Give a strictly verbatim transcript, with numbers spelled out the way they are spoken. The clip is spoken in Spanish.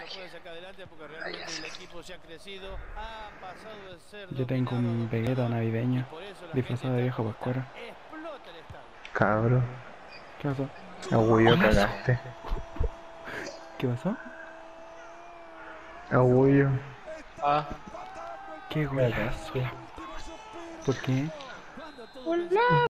Yo tengo un Vegeta navideño disfrazado de viejo pascuero. Cabro. ¿Qué pasó? Agullo, cagaste. ¿Qué pasó? Agullo. Ah, ¡Qué golazo! Cagaste. ¿Por qué? hola.